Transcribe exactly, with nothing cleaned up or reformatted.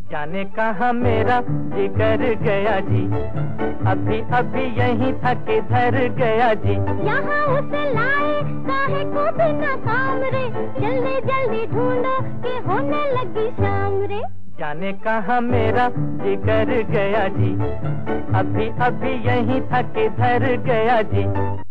जाने कहाँ मेरा जिगर गया जी, अभी अभी यहीं था किधर गया जी। यहाँ उसे लाए काहे को बिना काम रे, जल्दी जल्दी ढूंढो कि होने लगी शाम रे। जाने कहाँ मेरा जिगर गया जी, अभी अभी यहीं था किधर गया जी।